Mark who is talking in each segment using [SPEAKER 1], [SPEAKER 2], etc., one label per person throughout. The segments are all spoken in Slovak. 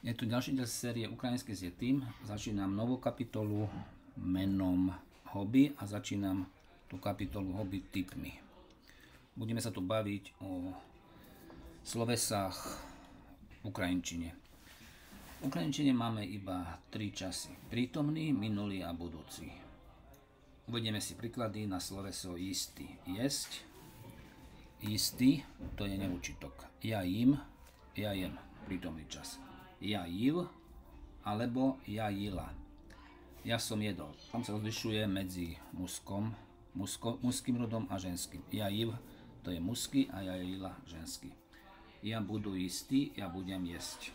[SPEAKER 1] Je tu ďalší diel série Ukrajinský s Yetim. Začínam novú kapitolu menom hobby a začínam tú kapitolu hobby tipmi. Budeme sa tu baviť o slovesách v ukrajinčine. V ukrajinčine máme iba 3 časy. Prítomný, minulý a budúci. Uvedieme si príklady na sloveso istý. Jesť. Istý, to je neúčitok. Ja jim, ja jem. Prítomný čas. Ja jiv, alebo ja jila. Ja som jedol. Tam sa rozlišuje medzi mužským rodom a ženským. Ja jiv, to je mužský, a ja jila, ženský. Ja budu istý, ja budem jesť.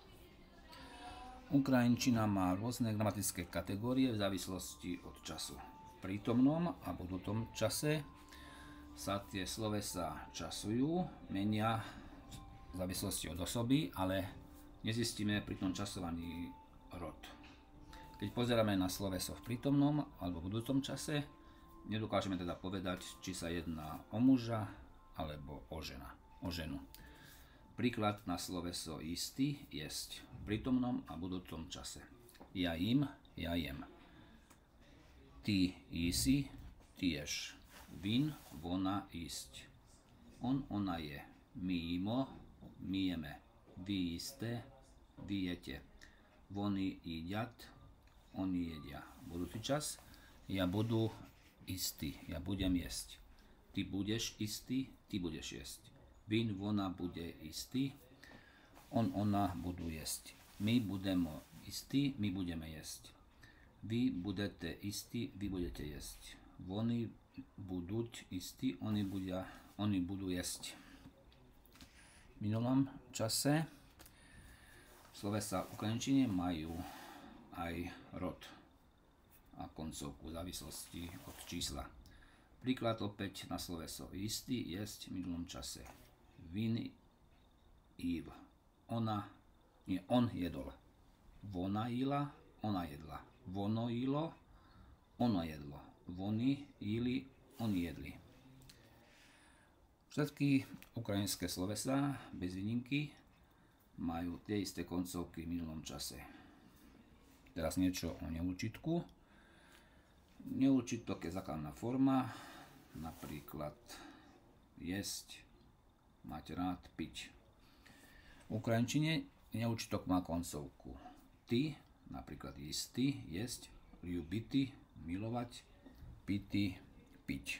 [SPEAKER 1] Ukrajinčina má rôzne gramatické kategórie v závislosti od času. V prítomnom a budúcom čase sa tie slovesá časujú, menia v závislosti od osoby, ale nezistíme pri tom časovaní rod. Keď pozeráme na sloveso v prítomnom alebo v budúcom čase, nedokážeme teda povedať, či sa jedná o muža alebo o ženu. Príklad na sloveso istý, jesť, v prítomnom a budúcom čase. Ja im, ja jem. Ty jisi, ty ješ. Vin, vona, jísť. On, ona je. My jimo, my jeme. Vy jiste, vy jete. Oni jedят, oni jedia. Budúci čas. Ja budu istý, ja budem jesť. Ty budeš istý, ty budeš jesť. Vin, vona bude istý. On, ona budú jesť. My budeme istí, my budeme jesť. Vy budete istí, vy budete jesť. Oni budú istí, oni budú jesť. V minulom čase slovesá v ukrajinčine majú aj rod a koncovku v závislosti od čísla. Príklad opäť na sloveso istý, jesť v minulom čase. Vin, jiv. On jedol. Vona jila, ona jedla. Vono jilo, ono jedlo. Voni jili, oni jedli. Všetky ukrajinské slovesá, bez výnimky, majú tie isté koncovky v minulom čase. Teraz niečo o neúčitku. Neúčitok je základná forma, napríklad jesť, mať rád, piť. V ukrajinčine neúčitok má koncovku ty, napríklad istý, jesť, ľubity, milovať, pity, piť.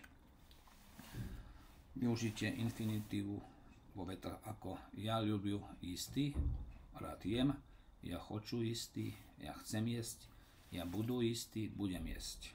[SPEAKER 1] Využitie infinitívu vo vetách ako ja ľubiu istý, rád jem, ja хочу istý, ja chcem jesť, ja budu istý, budem jesť.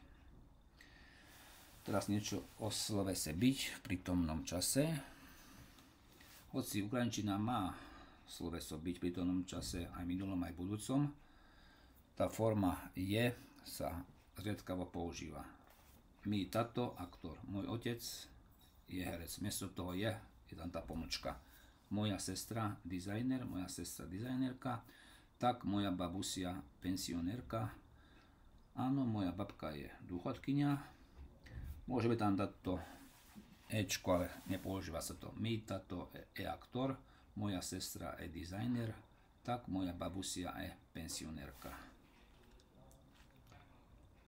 [SPEAKER 1] Teraz niečo o slovese byť v prítomnom čase. Hoci ukrajinčina má sloveso byť v prítomnom čase aj minulom, aj budúcom, tá forma je sa zriedkavo používa. My, tato, aktor, môj otec je herec. Miesto toho je tam tá pomlčka. Moja sestra dizajner, moja sestra dizajnerka, tak moja babusia pensionérka. Áno, moja babka je dôchodkyňa. Môžeme tam dať to ečko, ale nepoužíva sa to. My, tato je aktor, moja sestra je dizajner, tak moja babusia je pensionérka.